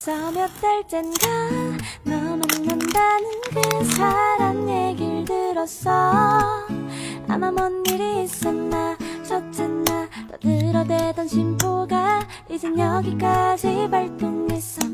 몇 달젠가 너 만난다는 그 사람 얘길 들었어. 아마 뭔 일이 있었나 졌잖아. 떠들어대던 심보가 이젠 여기까지 발동했어.